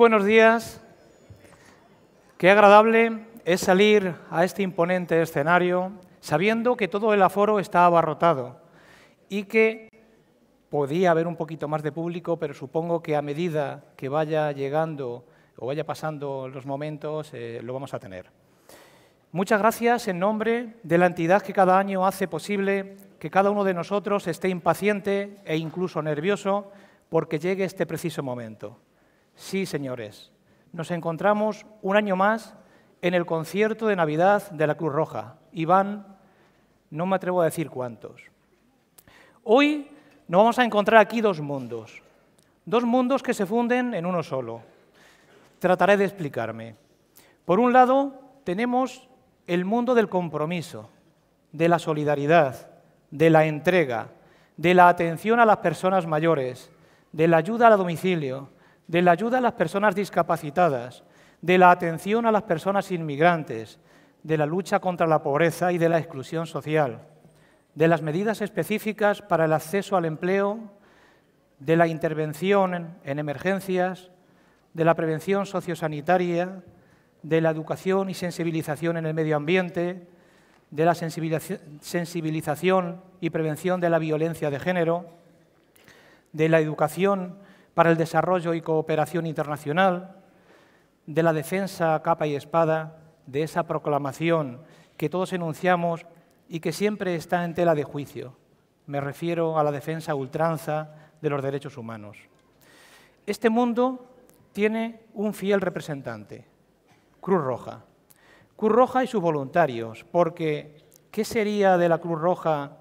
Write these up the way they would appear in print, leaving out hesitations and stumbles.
buenos días. Qué agradable es salir a este imponente escenario sabiendo que todo el aforo está abarrotado y que podía haber un poquito más de público, pero supongo que a medida que vaya llegando o vaya pasando los momentos, lo vamos a tener. Muchas gracias en nombre de la entidad que cada año hace posible que cada uno de nosotros esté impaciente e incluso nervioso porque llegue este preciso momento. Sí, señores, nos encontramos un año más en el concierto de Navidad de la Cruz Roja. Y van, no me atrevo a decir cuántos. Hoy nos vamos a encontrar aquí dos mundos que se funden en uno solo. Trataré de explicarme. Por un lado, tenemos el mundo del compromiso, de la solidaridad, de la entrega, de la atención a las personas mayores, de la ayuda al domicilio, de la ayuda a las personas discapacitadas, de la atención a las personas inmigrantes, de la lucha contra la pobreza y de la exclusión social, de las medidas específicas para el acceso al empleo, de la intervención en emergencias, de la prevención sociosanitaria, de la educación y sensibilización en el medio ambiente, de la sensibilización y prevención de la violencia de género, de la educación para el desarrollo y cooperación internacional, de la defensa a capa y espada, de esa proclamación que todos enunciamos y que siempre está en tela de juicio. Me refiero a la defensa a ultranza de los derechos humanos. Este mundo tiene un fiel representante, Cruz Roja. Cruz Roja y sus voluntarios, porque ¿qué sería de la Cruz Roja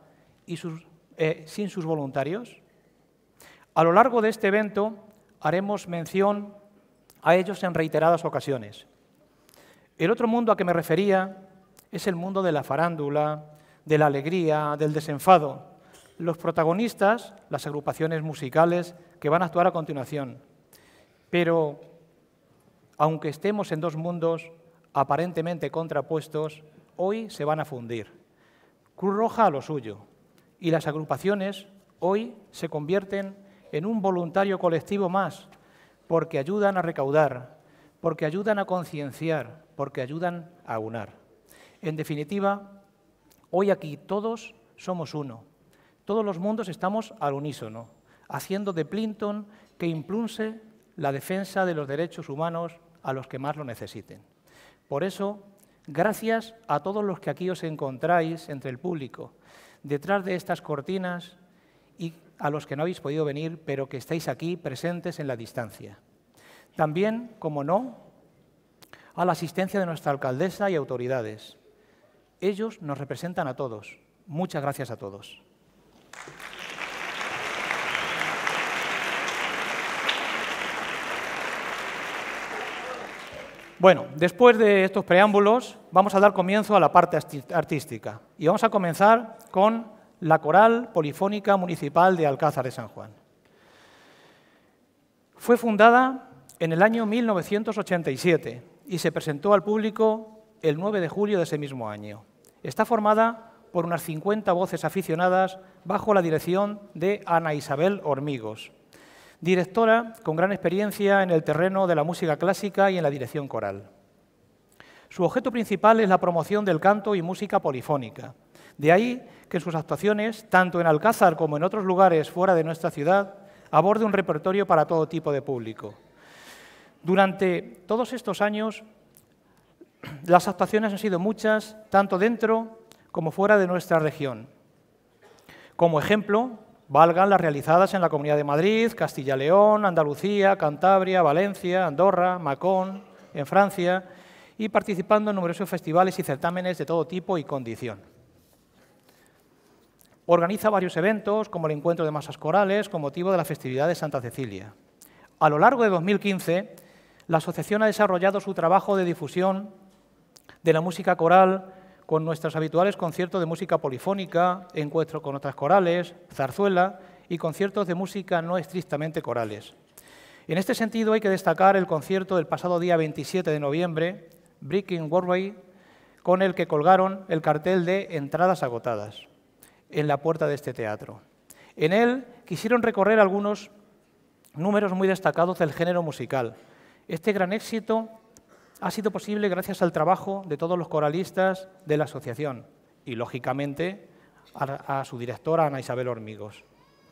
sin sus voluntarios? A lo largo de este evento haremos mención a ellos en reiteradas ocasiones. El otro mundo a que me refería es el mundo de la farándula, de la alegría, del desenfado. Los protagonistas, las agrupaciones musicales que van a actuar a continuación. Pero, aunque estemos en dos mundos aparentemente contrapuestos, hoy se van a fundir. Cruz Roja a lo suyo, y las agrupaciones hoy se convierten en un voluntario colectivo más, porque ayudan a recaudar, porque ayudan a concienciar, porque ayudan a aunar. En definitiva, hoy aquí todos somos uno. Todos los mundos estamos al unísono, haciendo de Plinton que impulse la defensa de los derechos humanos a los que más lo necesiten. Por eso, gracias a todos los que aquí os encontráis entre el público, detrás de estas cortinas y a los que no habéis podido venir, pero que estáis aquí presentes en la distancia. También, como no, a la asistencia de nuestra alcaldesa y autoridades. Ellos nos representan a todos. Muchas gracias a todos. Bueno, después de estos preámbulos, vamos a dar comienzo a la parte artística. Y vamos a comenzar con la Coral Polifónica Municipal de Alcázar de San Juan. Fue fundada en el año 1987 y se presentó al público el 9 de julio de ese mismo año. Está formada por unas 50 voces aficionadas bajo la dirección de Ana Isabel Hormigos, directora con gran experiencia en el terreno de la música clásica y en la dirección coral. Su objeto principal es la promoción del canto y música polifónica. De ahí que en sus actuaciones, tanto en Alcázar como en otros lugares fuera de nuestra ciudad, aborde un repertorio para todo tipo de público. Durante todos estos años, las actuaciones han sido muchas, tanto dentro como fuera de nuestra región. Como ejemplo, valgan las realizadas en la Comunidad de Madrid, Castilla y León, Andalucía, Cantabria, Valencia, Andorra, Mâcon, en Francia, y participando en numerosos festivales y certámenes de todo tipo y condición. Organiza varios eventos, como el Encuentro de Masas Corales, con motivo de la festividad de Santa Cecilia. A lo largo de 2015, la asociación ha desarrollado su trabajo de difusión de la música coral con nuestros habituales conciertos de música polifónica, encuentros con otras corales, zarzuela y conciertos de música no estrictamente corales. En este sentido, hay que destacar el concierto del pasado día 27 de noviembre, Breaking Broadway, con el que colgaron el cartel de entradas agotadas en la puerta de este teatro. En él quisieron recorrer algunos números muy destacados del género musical, Este gran éxito ha sido posible gracias al trabajo de todos los coralistas de la asociación y, lógicamente, a su directora, Ana Isabel Hormigos.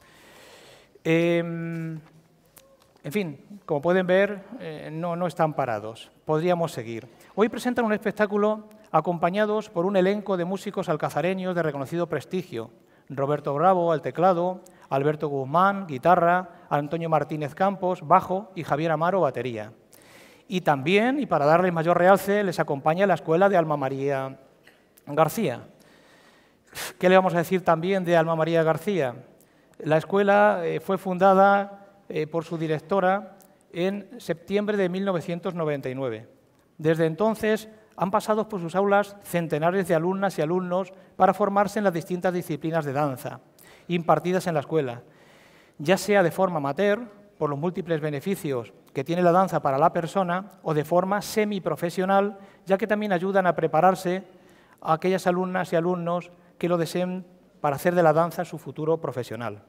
En fin, como pueden ver, no están parados. Podríamos seguir. Hoy presentan un espectáculo acompañados por un elenco de músicos alcazareños de reconocido prestigio. Roberto Bravo al teclado, Alberto Guzmán, guitarra, Antonio Martínez Campos, bajo y Javier Amaro, batería. Y también, y para darles mayor realce, les acompaña la Escuela de Alma María García. ¿Qué le vamos a decir también de Alma María García? La escuela fue fundada por su directora en septiembre de 1999. Desde entonces han pasado por sus aulas centenares de alumnas y alumnos para formarse en las distintas disciplinas de danza impartidas en la escuela, ya sea de forma amateur, por los múltiples beneficios que tiene la danza para la persona, o de forma semiprofesional, ya que también ayudan a prepararse a aquellas alumnas y alumnos que lo deseen para hacer de la danza su futuro profesional.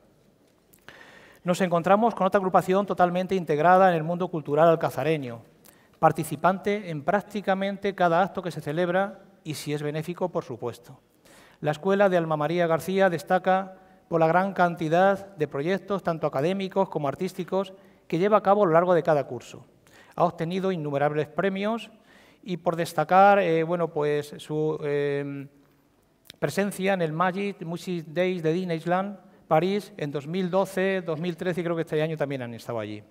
Nos encontramos con otra agrupación totalmente integrada en el mundo cultural alcazareño, participante en prácticamente cada acto que se celebra y, si es benéfico, por supuesto. La Escuela de Alma María García destaca por la gran cantidad de proyectos, tanto académicos como artísticos, que lleva a cabo a lo largo de cada curso. Ha obtenido innumerables premios y, por destacar, pues su presencia en el Magic Music Days de Disneyland, París, en 2012, 2013 y creo que este año también han estado allí.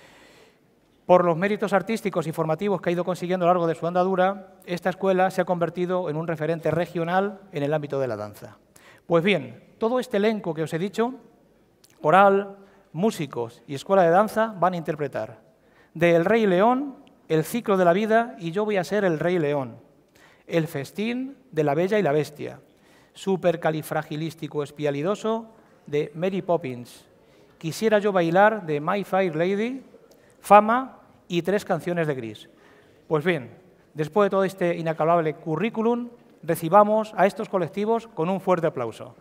Por los méritos artísticos y formativos que ha ido consiguiendo a lo largo de su andadura, esta escuela se ha convertido en un referente regional en el ámbito de la danza. Pues bien, todo este elenco que os he dicho, coral, músicos y escuela de danza, van a interpretar de El Rey León, El Ciclo de la Vida y Yo voy a ser el Rey León, El Festín de La Bella y la Bestia, Supercalifragilístico Espialidoso de Mary Poppins, Quisiera yo bailar de My Fair Lady, Fama y 3 canciones de Gris. Pues bien, después de todo este inacabable currículum, recibamos a estos colectivos con un fuerte aplauso.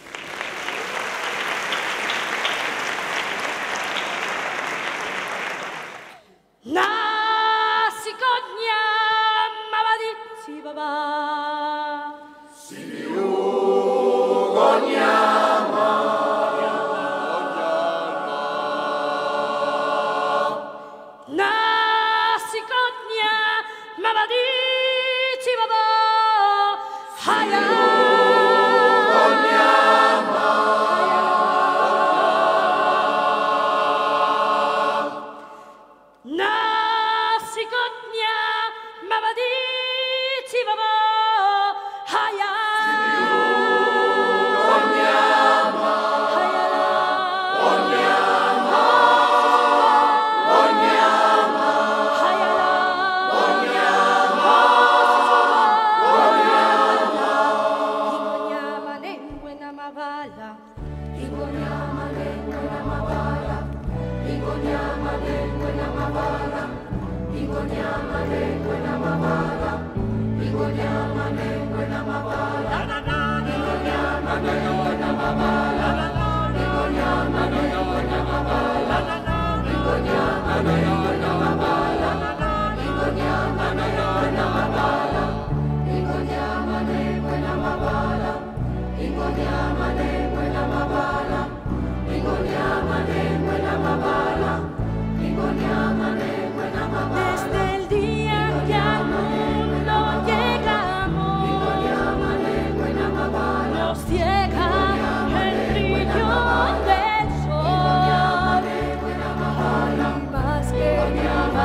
Desde el día que al mundo llegamos, nos ciega el brillo del sol, más que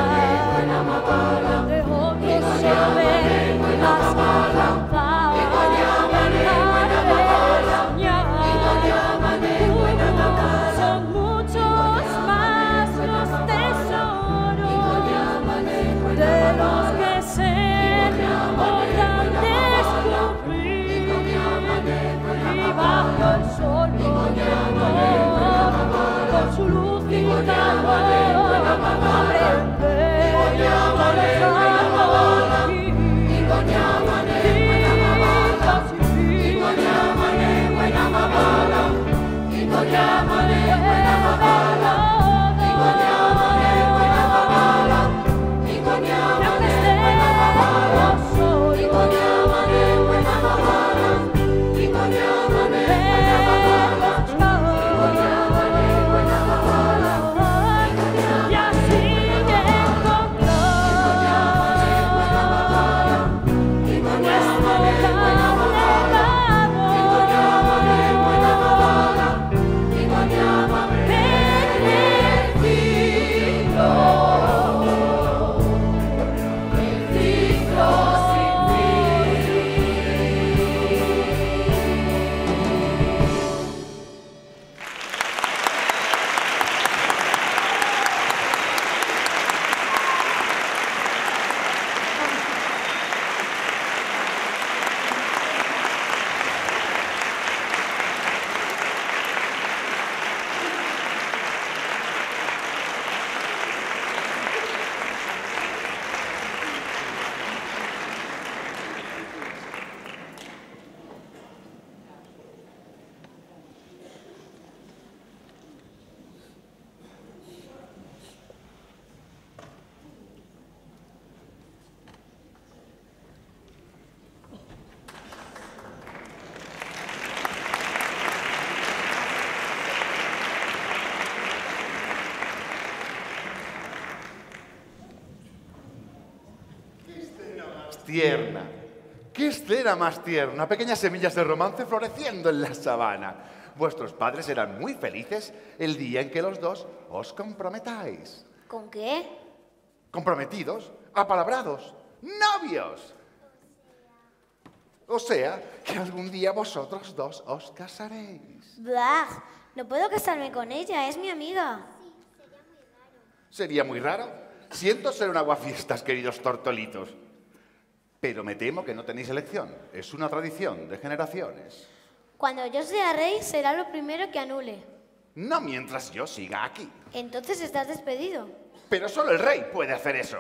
tierna. ¿Qué escena más tierna? Pequeñas semillas de romance floreciendo en la sabana. Vuestros padres serán muy felices el día en que los dos os comprometáis. ¿Con qué? Comprometidos, apalabrados, novios. O sea, que algún día vosotros dos os casaréis. Bah, no puedo casarme con ella, es mi amiga. Sería muy raro. Siento ser un aguafiestas, queridos tortolitos. Pero me temo que no tenéis elección. Es una tradición de generaciones. Cuando yo sea rey, será lo primero que anule. No mientras yo siga aquí. Entonces estás despedido. Pero solo el rey puede hacer eso.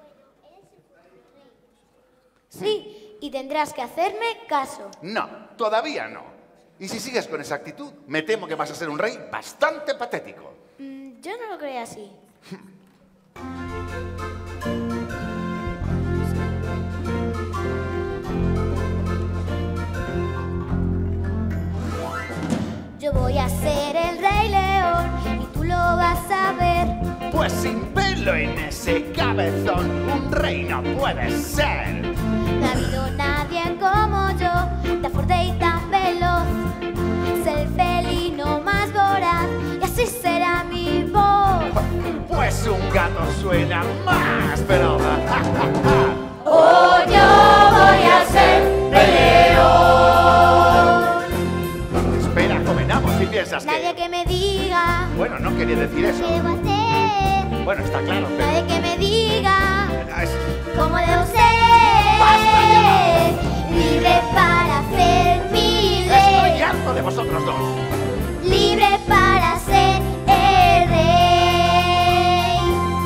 Sí, y tendrás que hacerme caso. No, todavía no. Y si sigues con esa actitud, me temo que vas a ser un rey bastante patético. Yo no lo creo así. Yo voy a ser el Rey León y tú lo vas a ver. Pues sin pelo en ese cabezón, un rey no puede ser. No ha habido nadie como yo, tan fuerte y tan veloz. Ser el felino más voraz y así será mi voz. Pues un gato suena más, pero... Oh, yo voy a ser Rey León. Espera, comentamos si piensas Nadie que... que me diga Bueno, no quería decir eso. qué debo hacer. Bueno, está claro, pero... Nadie que me diga Es- cómo debo ser. ¡Basta Libre para hacer mi Estoy ley. harto de vosotros dos. Libre para ser el rey.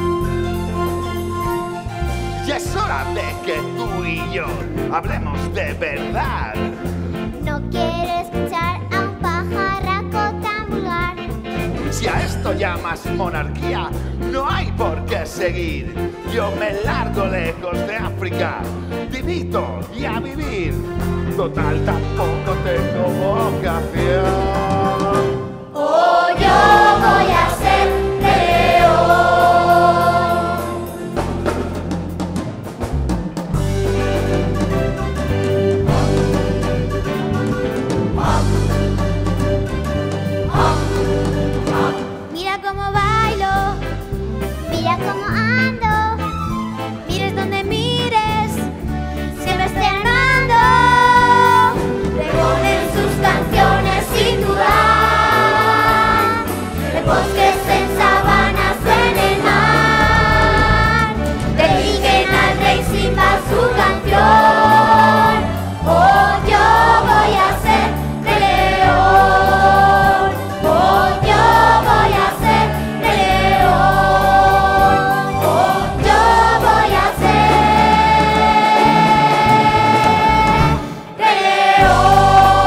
Ya es hora de que tú y yo hablemos de verdad. No quiero escuchar a un pajarraco tan vulgar. Si a esto llamas monarquía, no hay por qué seguir. Yo me largo lejos de África, divito y a vivir. Total, tampoco tengo vocación. Oh, yo voy a ser León. Mira cómo bailo, mira cómo ando. Mires donde mires, siempre estoy armando. Reponen sus canciones sin dudar. En bosques, en sabanas, en el mar. Dediquen al rey Simba su canción. Oh, yo voy a ser Rey León. Oh, yo voy a ser Rey León. Oh, yo voy a ser Rey León.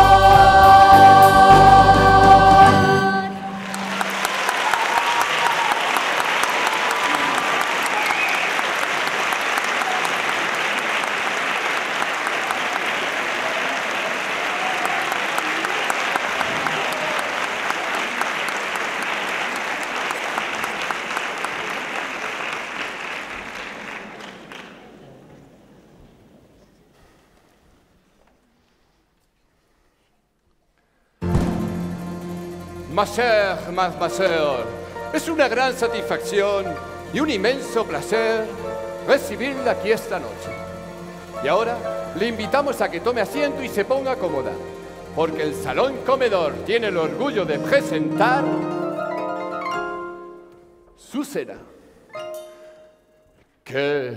Ma chère mademoiselle, es una gran satisfacción y un inmenso placer recibirla aquí esta noche. Y ahora le invitamos a que tome asiento y se ponga cómoda, porque el Salón Comedor tiene el orgullo de presentar su cena. ¡Qué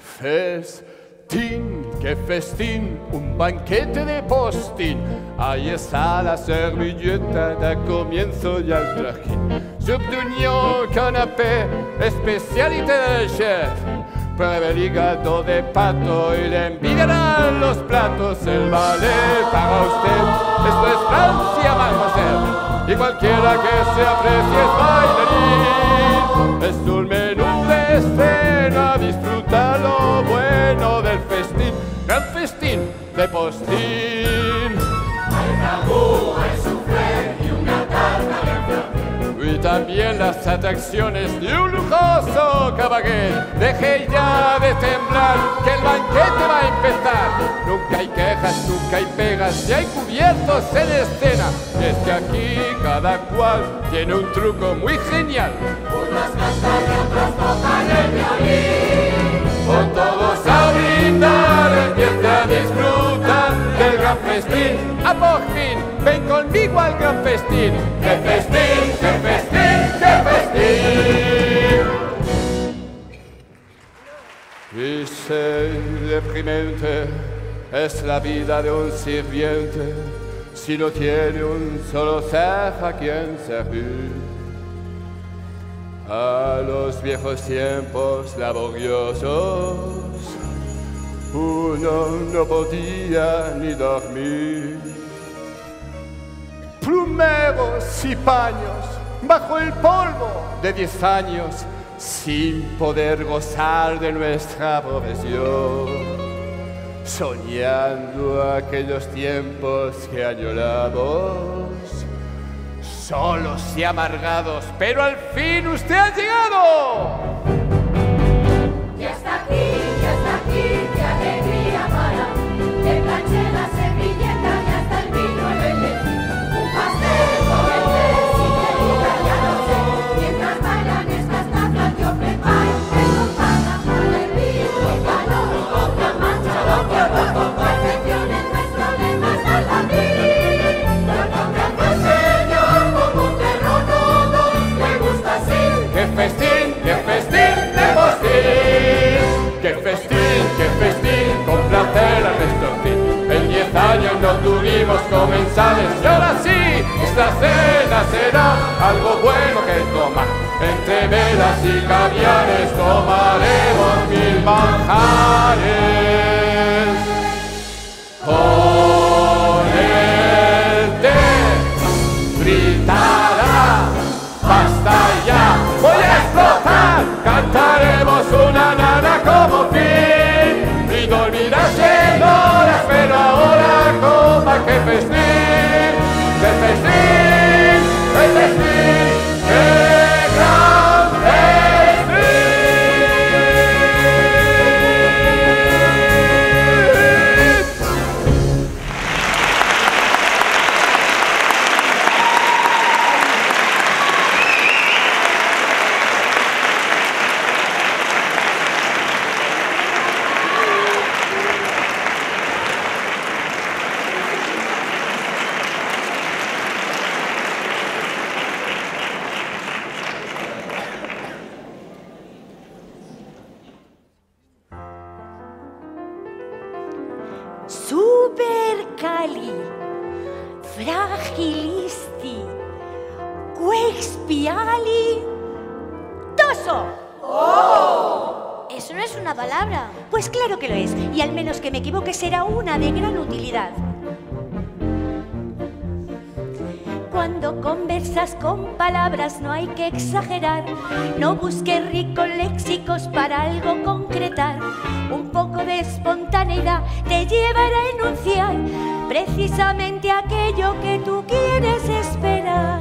festín! Un banquete de postín. Ahí está la servilleta, da comienzo ya el trajín. Soupe d'oignon, canapé, especialité del chef. Pruebe el hígado de pato y le envidiarán los platos. El ballet para usted, esto es Francia, mademoiselle. Y cualquiera que se aprecie es bailarín. Es un menú de escena, disfruta lo bueno del festín. Gran festín de postín. Hay ragú, hay soufflé y una tarta de flan. Oui, también las atracciones de un lujoso cabaret. Deje ya de temblar, que el banquete va a empezar. Nunca hay quejas, nunca hay pegas, y hay cubiertos en escena. Y es que aquí cada cual tiene un truco muy genial. Unos cantan y otros tocan el violín. Con todos a brindar, empieza a disfrutar del gran festín. ¡A por fin! ¡Ven conmigo al gran festín! ¡Qué festín, qué festín, qué festín! Y sé deprimente es la vida de un sirviente si no tiene un solo ser a quien servir. A los viejos tiempos laboriosos uno no podía ni dormir. Plumeros y paños bajo el polvo de 10 años sin poder gozar de nuestra profesión, soñando aquellos tiempos que añoramos, solos y amargados, pero al fin usted ha llegado. Ya está aquí, qué alegría para que planche la servilleta y hasta el vino el bebé. Un pastel con el té, si querida ya lo sé. Mientras bailan estas tazas yo preparo queso para hervir con calor, otra mancha, otro horror, con perfección en nuestro lema hasta el latín. Pero con gracias Señor, como un perro todo le gusta así. ¡Qué festín, qué festín de postín! ¡Qué festín, con placer a nuestro fin! En 10 años no tuvimos comensales y ahora sí, esta cena será algo bueno que tomar. Entre velas y caviares tomaremos 1000 manjares. Con el té gritará, ¡basta ya! ¡Voy a explotar! Cantaremos una nana como fin y dormirás en horas, pero ahora coma. ¡Qué festín! ¡Qué festín! ¡Qué festín! ¡Qué gran festín! Supercalifragilisti, expialitoso. ¡Oh! Eso no es una palabra. Pues claro que lo es, y al menos que me equivoque será una de gran utilidad. Cuando conversas con palabras no hay que exagerar, no busques ricos léxicos para algo concretar. Un poco de espontaneidad te llevará a enunciar precisamente aquello que tú quieres esperar.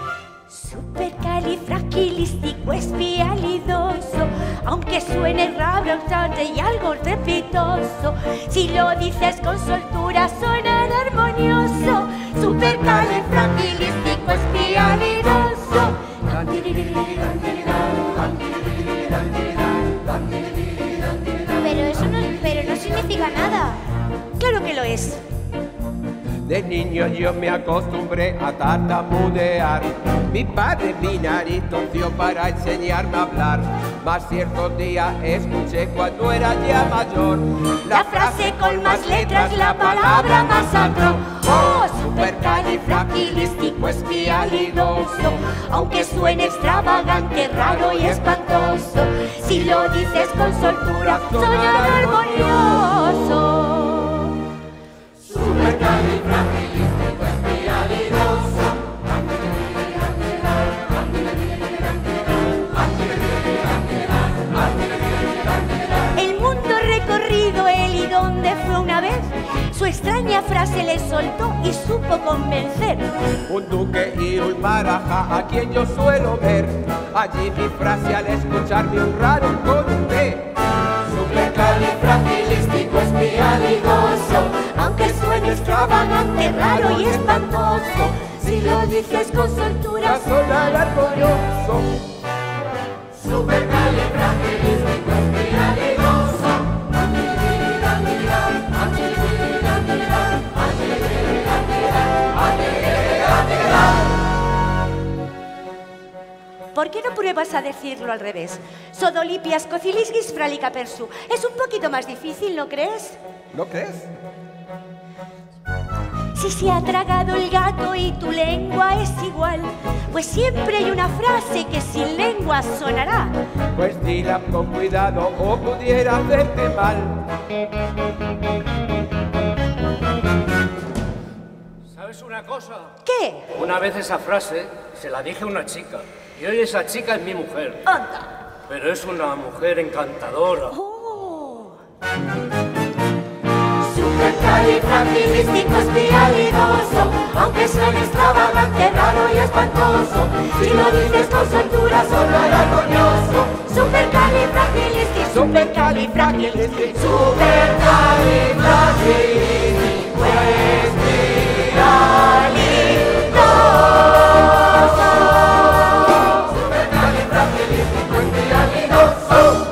Supercalifragilisticoespialidoso, aunque suene raro, obstante y algo trepitoso, si lo dices con soltura sonará armonioso. Supercalifragilisticoespialidoso. Pero no significa nada. Claro que lo es. De niño yo me acostumbré a tartamudear. Mi padre mi nariz torció para enseñarme a hablar. Mas cierto día escuché cuando era ya mayor La frase con más letras, la palabra más atroz. Oh, supercalifragilisticoespialidoso, aunque suene extravagante, raro y espantoso, si lo dices con soltura, sonará armonioso. El mundo recorrido él y donde fue una vez, su extraña frase le soltó y supo convencer. Un duque y un marajá a quien yo suelo ver. Allí mi frase al escucharme un raro conté. Supercalifragilísticoespialidoso, aunque suene extravagante, raro y espantoso, si lo dices con soltura Sonará orgulloso. Supercalifragilísticoespialidoso. ¿Por qué no pruebas a decirlo al revés? Sodolipias cocilisgis fralica persu. Es un poquito más difícil, ¿no crees? ¿No crees? Si se ha tragado el gato y tu lengua es igual, pues siempre hay una frase que sin lengua sonará. Pues dila con cuidado o pudiera hacerte mal. ¿Sabes una cosa? ¿Qué? Una vez esa frase se la dije a una chica y hoy esa chica es mi mujer. Anda. Pero es una mujer encantadora. Oh. Supercalifragilísticoespialidoso, aunque suene extravagante, raro y espantoso, si lo dices con soltura sonará orgulloso. Supercalifragilístico, Supercalifragilístico. supercalifragilísticoespialidoso.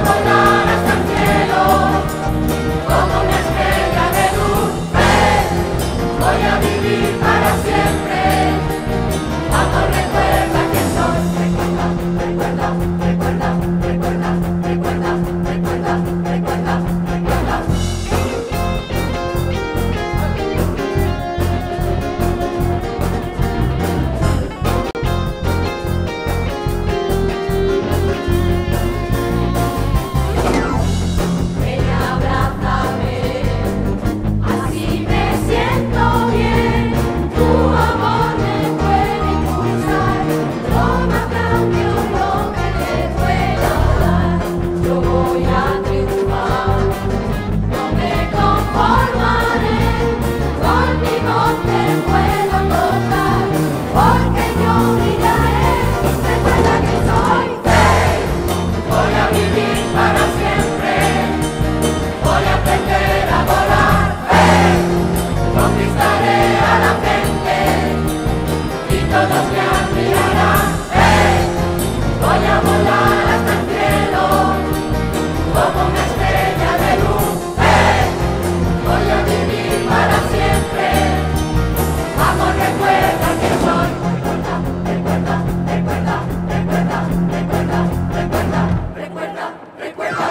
volar hasta el cielo, como una estrella de luz. Ven, voy a vivir para siempre. Vamos, recuerda quién soy. Recuerda, recuerda, recuerda, recuerda, recuerda, recuerda, recuerda, recuerda. Ven y abrázame, así me siento bien. Tu amor me puede impulsar, lo más grande o lo que te pueda dar. Yo voy a triunfar, no me conformaré, conmigo te puedo tocar, porque yo brillaré. Recuerda que soy rey, voy a vivir para siempre, voy a aprender a volar. Conquistaré a la gente y todos me admirarán. Voy a volar hasta el cielo, como una estrella de luz. Voy a vivir para siempre. Vamos, recuerda que soy. Recuerda, recuerda, recuerda, recuerda, recuerda, recuerda, recuerda, recuerda.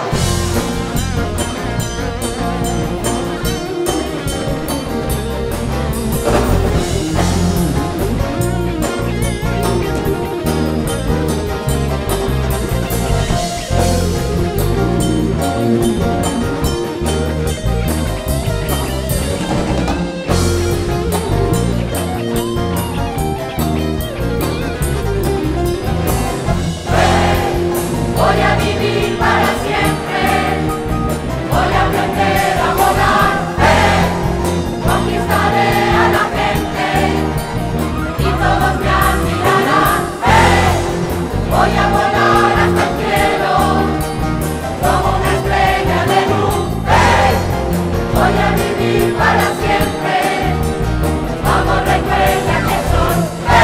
Voy a vivir para siempre, voy a aprender a volar. Conquistaré a la gente y todos me admirarán. Voy a volar hasta el cielo, como una estrella de luz. Voy a vivir para siempre. Vamos, recuerda que soy.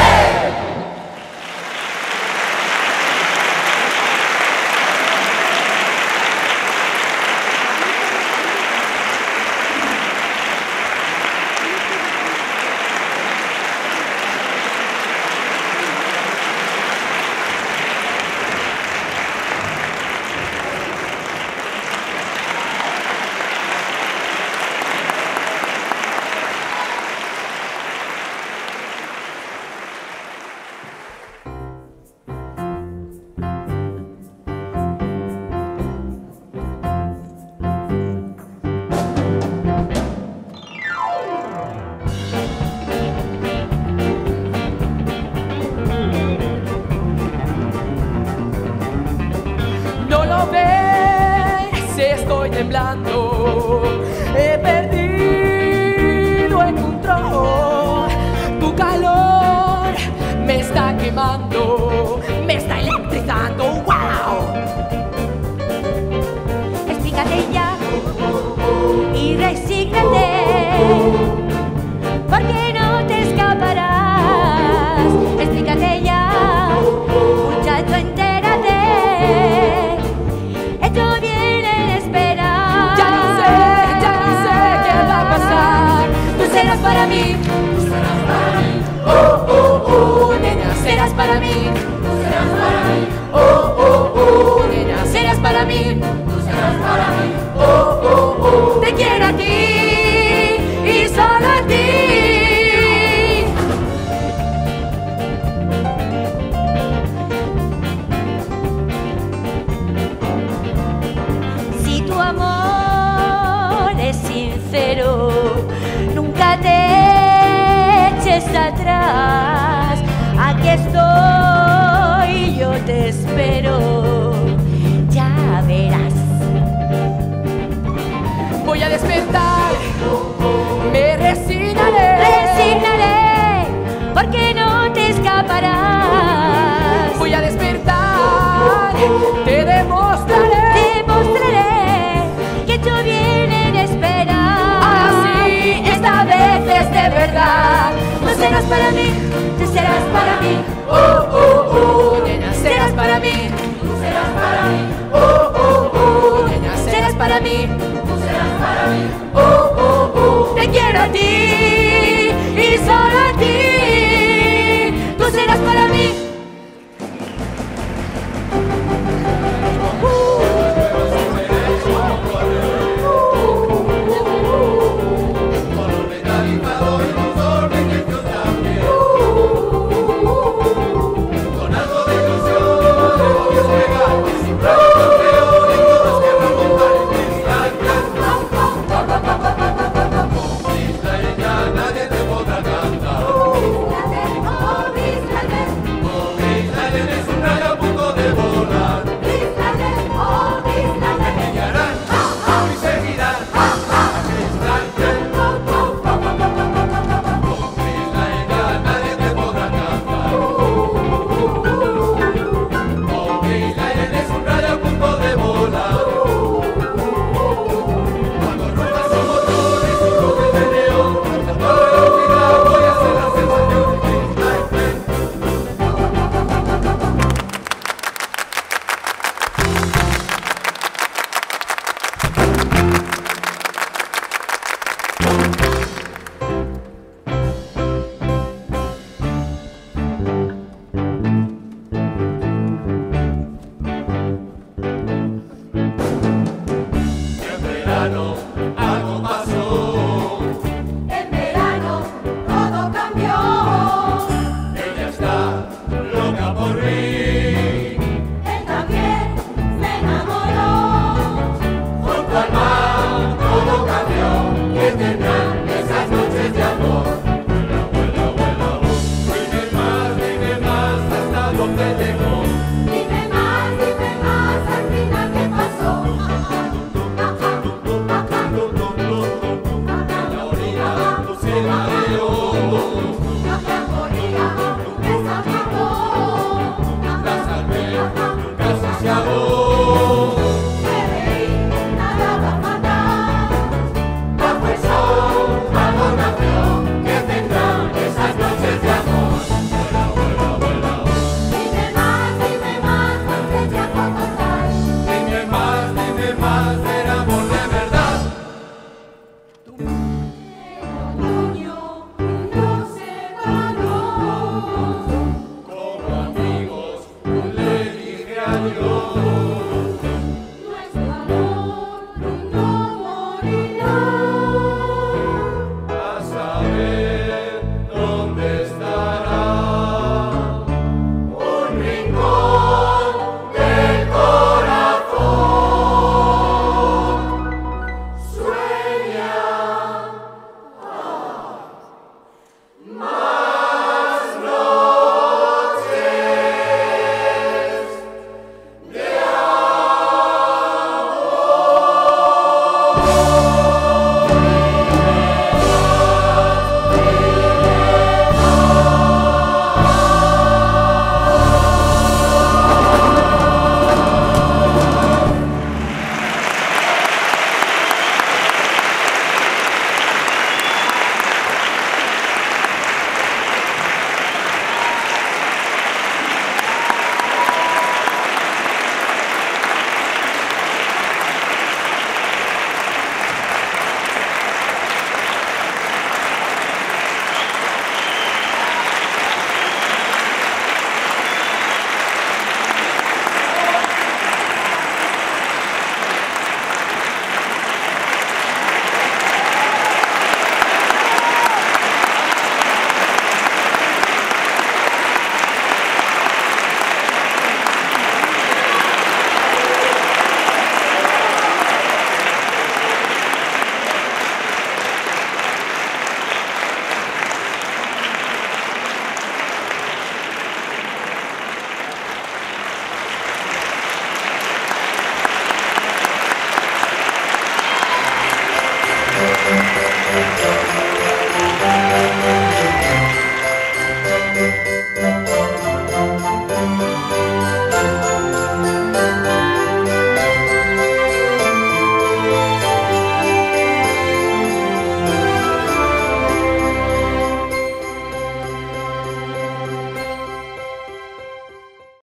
No lo ves, estoy temblando, he perdido el control. Tu calor me está quemando, me está electrizando, wow. Explícate ya y resígnate, porque no te escaparás. Explícate ya, muchacho, entérate. Esto viene en espera. Ya no sé qué va a pasar. Tú serás para mí, Tú serás para mí, Nena, serás para mí. tú serás para mí, Nena, serás para mí. tú serás para mí. Te quiero a ti y solo a ti. si tu amor es sincero, nunca te eches atrás. Aquí estoy, yo te espero, ya verás. Voy a despertar, me resignaré. Resignaré, porque no te escaparás. Voy a despertar, te demostraré. Demostraré que tú vienes en espera. Así, esta vez es de verdad. Tú serás para mí, tú serás para mí.